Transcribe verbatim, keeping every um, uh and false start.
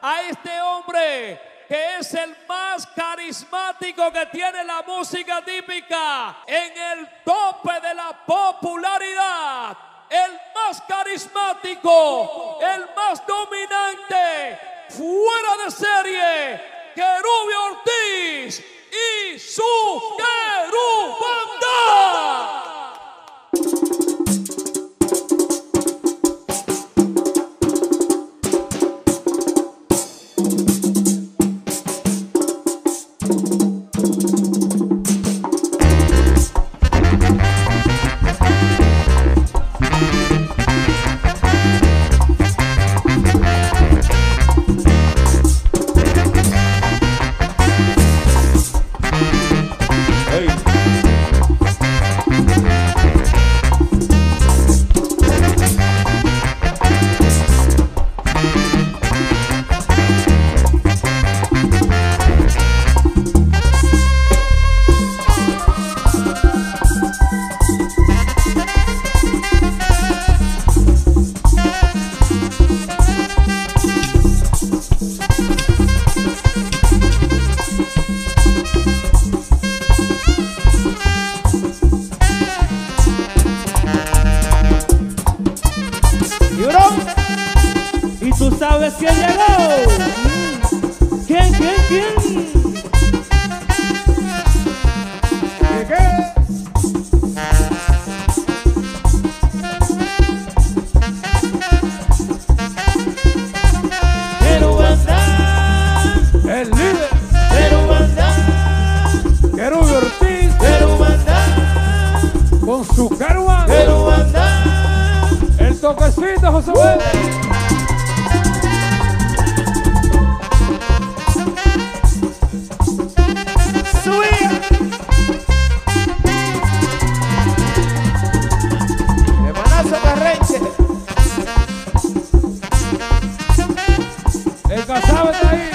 a este hombre que es el más carismático que tiene la música típica en el tope de la popularidad, el más carismático, el más dominante, fuera de serie, Querubio Ortiz y su Querubanda. Y tú sabes quién llegó. ¿Quién, quién, quién? Llegué. Querubanda, El líder, Querubanda, Querubio Ortiz, Querubanda, con su Querubanda. Querubanda. El toquecito, José Luis. El casado está ahí.